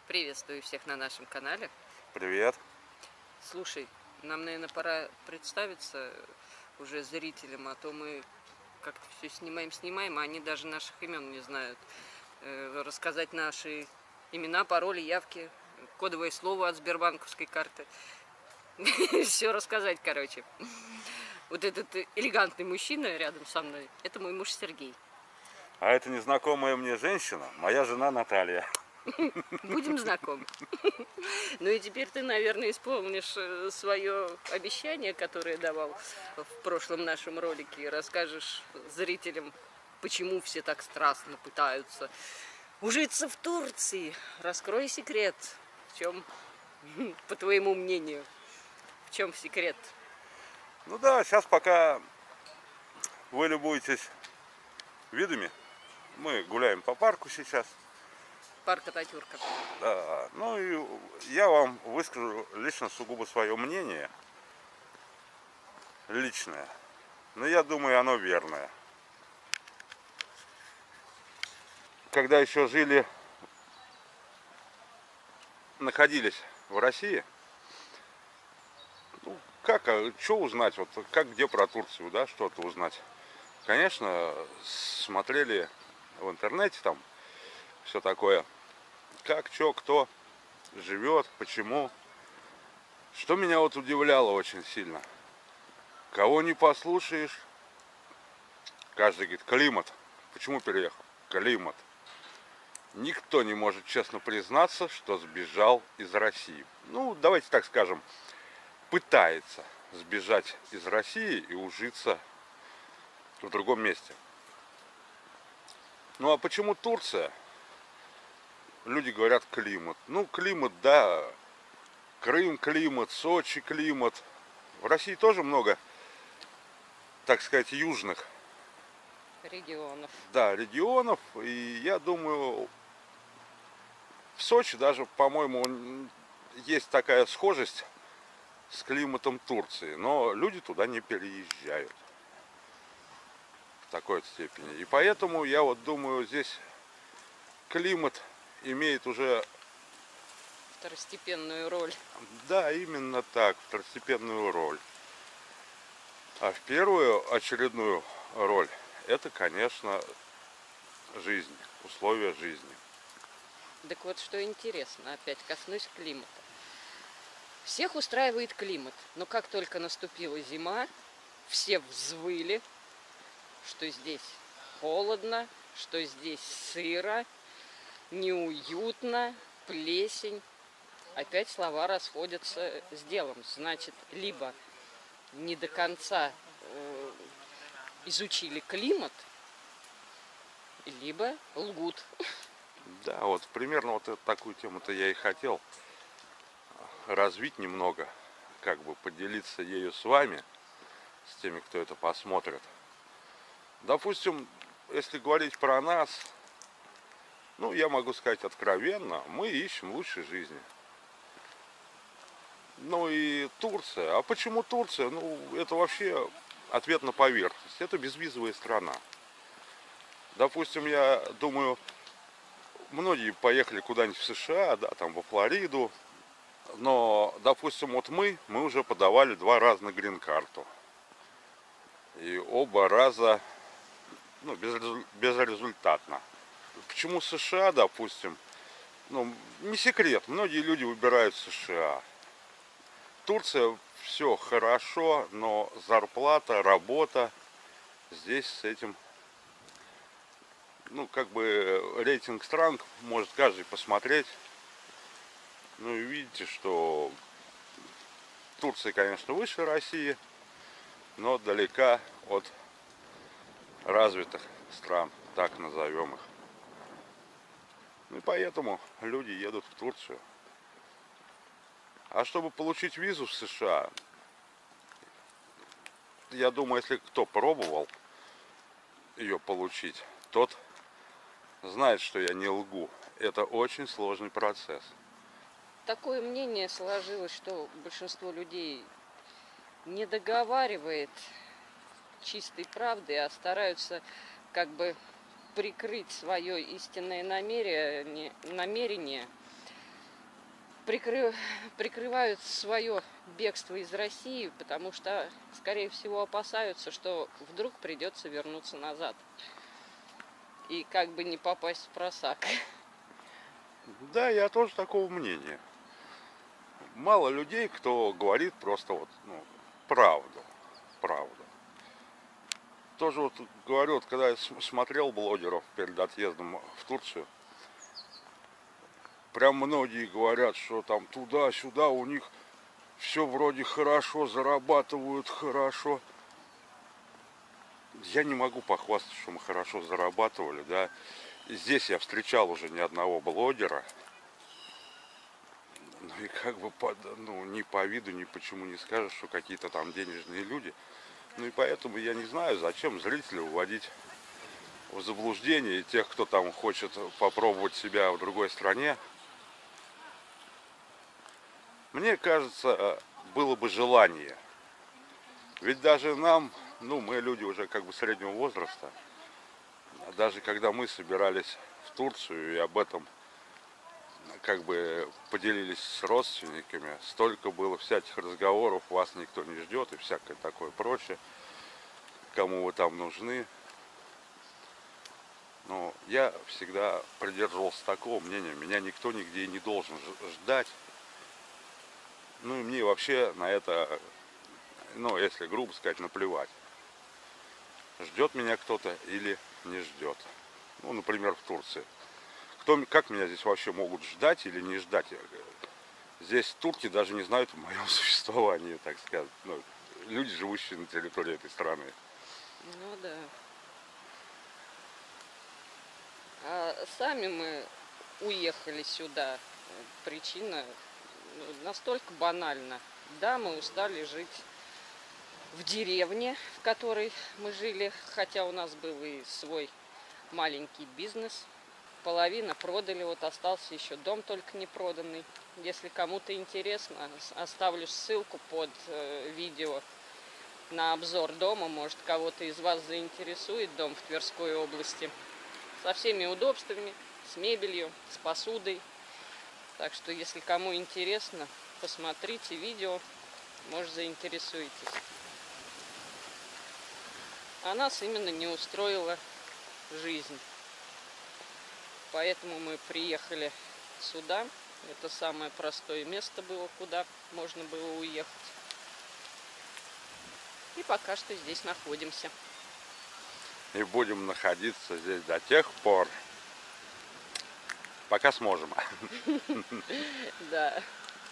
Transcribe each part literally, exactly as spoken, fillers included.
Приветствую всех на нашем канале. Привет. Слушай, нам, наверное, пора представиться уже зрителям, а то мы как-то все снимаем, снимаем, а они даже наших имен не знают. Э, Рассказать наши имена, пароли, явки, кодовое слово от сбербанковской карты. Все рассказать, короче. Вот этот элегантный мужчина рядом со мной, это мой муж Сергей. А это незнакомая мне женщина, моя жена Наталья. Будем знакомы. Ну и теперь ты, наверное, исполнишь свое обещание, которое давал в прошлом нашем ролике, и расскажешь зрителям, почему все так страстно пытаются ужиться в Турции. Раскрой секрет. В чем, по твоему мнению, в чем секрет? Ну да, сейчас пока вы любуетесь видами, мы гуляем по парку сейчас. Парк Ататюрка. Да, ну и я вам выскажу лично сугубо свое мнение, личное, но я думаю, оно верное. Когда еще жили, находились в России, ну, как, что узнать, вот как где про Турцию, да, что-то узнать. Конечно, смотрели в интернете там все такое, как, что, кто живет, почему. Что меня вот удивляло очень сильно. Кого не послушаешь, каждый говорит, климат. Почему переехал? Климат. Никто не может честно признаться, что сбежал из России. Ну, давайте так скажем, пытается сбежать из России и ужиться в другом месте. Ну, а почему Турция? Люди говорят климат. Ну, климат, да, Крым климат, Сочи климат. В России тоже много, так сказать, южных Регионов. Да, регионов. И я думаю, в Сочи даже, по-моему, есть такая схожесть с климатом Турции. Но люди туда не переезжают в такой степени. И поэтому я вот думаю, здесь климат имеет уже... Второстепенную роль. Да, именно так, второстепенную роль. А в первую очередную роль это, конечно, жизнь, условия жизни. Так вот, что интересно, опять коснусь климата. Всех устраивает климат, но как только наступила зима, все взвыли, что здесь холодно, что здесь сыро, неуютно, плесень. Опять слова расходятся с делом. Значит, либо не до конца э, изучили климат, либо лгут. Да, вот примерно вот эту, такую тему-то я и хотел развить немного, как бы поделиться ею с вами, с теми, кто это посмотрит. Допустим, если говорить про нас, ну, я могу сказать откровенно, мы ищем лучшей жизни. Ну и Турция. А почему Турция? Ну, это вообще ответ на поверхность. Это безвизовая страна. Допустим, я думаю, многие поехали куда-нибудь в США, да, там во Флориду. Но, допустим, вот мы, мы уже подавали два раза на грин-карту. И оба раза, ну, безрезультатно. Почему США, допустим? Ну, не секрет, многие люди выбирают США. Турция все хорошо, но зарплата, работа, здесь с этим, ну, как бы рейтинг стран может каждый посмотреть. Ну и видите, что Турция, конечно, выше России, но далека от развитых стран, так назовем их. Ну и поэтому люди едут в Турцию. А чтобы получить визу в США, я думаю, если кто пробовал ее получить, тот знает, что я не лгу. Это очень сложный процесс. Такое мнение сложилось, что большинство людей не договаривает чистой правды, а стараются как бы прикрыть свое истинное намерение, намерение прикры... прикрывают свое бегство из России, потому что, скорее всего, опасаются, что вдруг придется вернуться назад. И как бы не попасть в просак. Да, я тоже такого мнения. Мало людей, кто говорит просто вот, ну, правду. Правду. Тоже вот говорю, вот, когда я смотрел блогеров перед отъездом в Турцию, прям многие говорят, что там туда-сюда у них все вроде хорошо, зарабатывают хорошо. Я не могу похвастаться, что мы хорошо зарабатывали, да. И здесь я встречал уже ни одного блогера. Ну и как бы по, ну, ни по виду, ни почему не скажешь, что какие-то там денежные люди. Ну и поэтому я не знаю, зачем зрителей вводить в заблуждение и тех, кто там хочет попробовать себя в другой стране. Мне кажется, было бы желание. Ведь даже нам, ну мы люди уже как бы среднего возраста, даже когда мы собирались в Турцию и об этом как бы поделились с родственниками, столько было всяких разговоров, вас никто не ждет и всякое такое прочее, кому вы там нужны. Но я всегда придерживался такого мнения, меня никто нигде не должен ждать. Ну и мне вообще на это, ну если грубо сказать, наплевать. Ждет меня кто-то или не ждет. Ну, например, в Турции. Кто, как меня здесь вообще могут ждать или не ждать? Здесь турки даже не знают о моем существовании, так сказать. Ну, люди, живущие на территории этой страны. Ну да. А сами мы уехали сюда. Причина настолько банальна. Да, мы устали жить в деревне, в которой мы жили, хотя у нас был и свой маленький бизнес. Половина продали, вот остался еще дом только не проданный. Если кому-то интересно, оставлю ссылку под э, видео на обзор дома. Может, кого-то из вас заинтересует дом в Тверской области. Со всеми удобствами, с мебелью, с посудой. Так что, если кому интересно, посмотрите видео, может, заинтересуетесь. А нас именно не устроила жизнь. Поэтому мы приехали сюда. Это самое простое место было, куда можно было уехать. И пока что здесь находимся. И будем находиться здесь до тех пор, пока сможем. Да.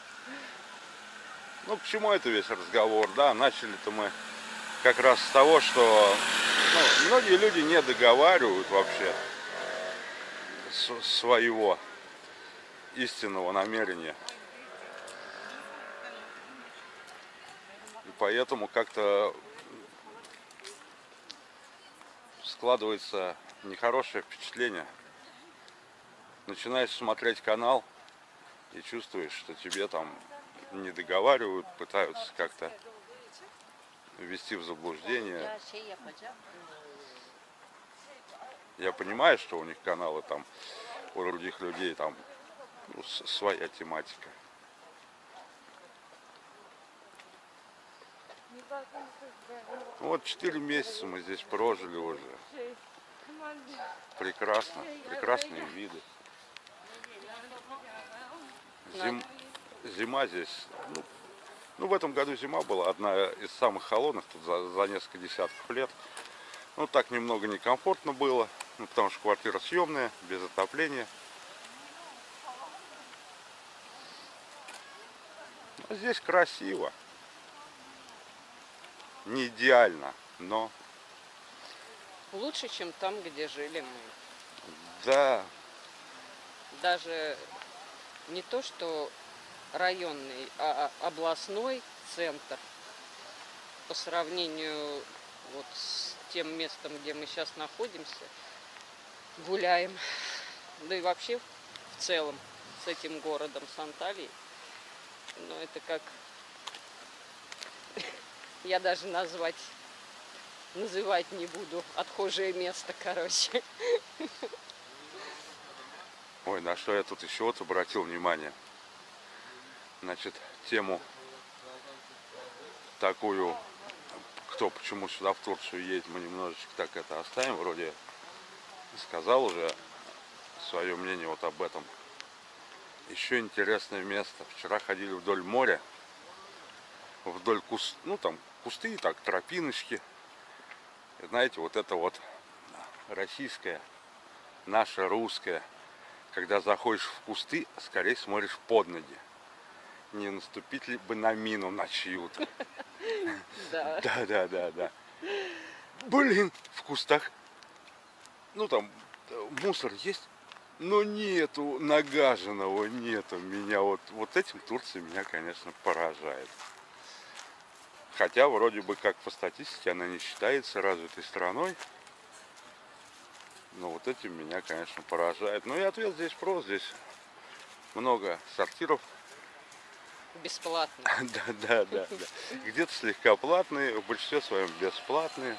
Ну, к чему это весь разговор, да? Начали-то мы как раз с того, что ну, многие люди не договаривают вообще своего истинного намерения. И поэтому как-то складывается нехорошее впечатление. Начинаешь смотреть канал и чувствуешь, что тебе там не договаривают, пытаются как-то ввести в заблуждение. Я понимаю, что у них каналы там, у других людей там ну, своя тематика. Вот четыре месяца мы здесь прожили уже. Прекрасно, прекрасные виды. Зим, зима здесь, ну, ну в этом году зима была одна из самых холодных тут за, за несколько десятков лет. Ну так немного некомфортно было, ну, потому что квартира съемная, без отопления. Но здесь красиво. Не идеально, но... Лучше, чем там, где жили мы. Да. Даже не то, что районный, а областной центр по сравнению вот с тем местом, где мы сейчас находимся, гуляем. Да и вообще в целом с этим городом, с Анталией. Но это как... Я даже назвать, называть не буду. Отхожее место, короче. Ой, на что я тут еще вот обратил внимание. значит, тему такую, кто почему сюда в Турцию едет, мы немножечко так это оставим. Вроде сказал уже свое мнение вот об этом. Еще интересное место. Вчера ходили вдоль моря, вдоль куст, ну там кусты, так тропиночки. И знаете, вот это вот российское, наше русское, когда заходишь в кусты, скорее смотришь под ноги. Не наступить ли бы на мину на чью-то. Да. Да, да, да, да. Блин, в кустах, ну там мусор есть, но нету нагаженного, нету. Меня вот, вот этим Турция меня, конечно, поражает. Хотя вроде бы как по статистике она не считается развитой страной. Но вот этим меня, конечно, поражает. Ну и ответ здесь прост. Здесь много сортиров. Бесплатно. Да, да, да, да. Где-то слегка платные, в большинстве своем бесплатные.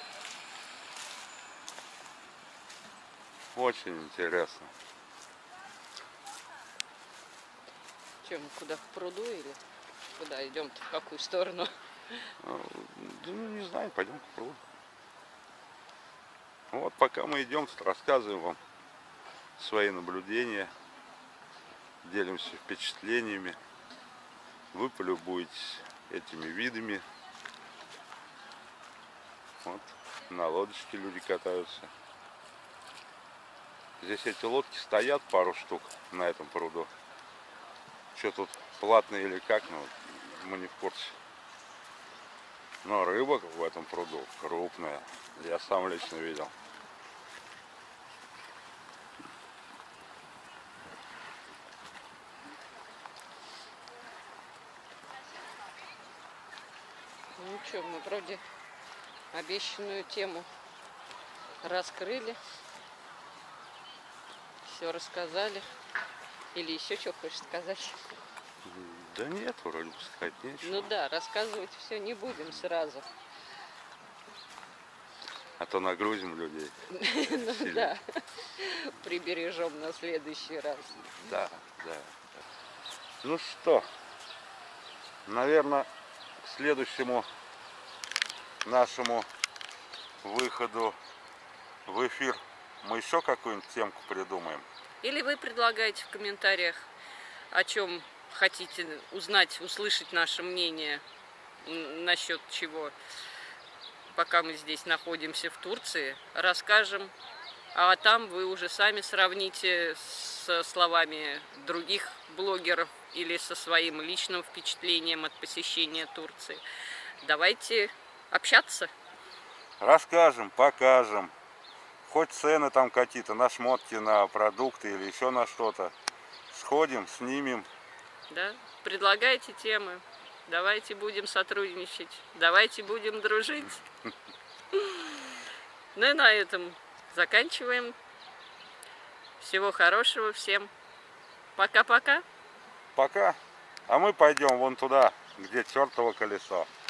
Очень интересно. Чем, куда, к пруду или куда идем-то, в какую сторону? Да, ну, не знаю, пойдем к пруду. Вот пока мы идем, рассказываем вам свои наблюдения, делимся впечатлениями. Вы полюбуетесь этими видами. Вот на лодочке люди катаются. Здесь эти лодки стоят, пару штук на этом пруду. Что тут, платные или как, ну, мы не в курсе. Но рыба в этом пруду крупная. Я сам лично видел. Ну что, мы вроде обещанную тему раскрыли. Все рассказали. Или еще что хочешь сказать? Да нет, вроде бы сказать нечего. Ну да, рассказывать все не будем сразу. А то нагрузим людей. Ну да, прибережем на следующий раз. Да, да, да. Ну что, наверное, к следующему нашему выходу в эфир мы еще какую-нибудь темку придумаем. Или вы предлагаете в комментариях, о чем хотите узнать, услышать наше мнение насчет чего. Пока мы здесь находимся в Турции, расскажем, а там вы уже сами сравните со словами других блогеров или со своим личным впечатлением от посещения Турции. Давайте общаться. Расскажем, покажем. Хоть цены там какие-то на шмотки, на продукты или еще на что-то. Сходим, снимем. Да? Предлагайте темы. Давайте будем сотрудничать. Давайте будем дружить. Ну и на этом заканчиваем. Всего хорошего всем. Пока-пока. Пока. А мы пойдем вон туда, где чертово колесо.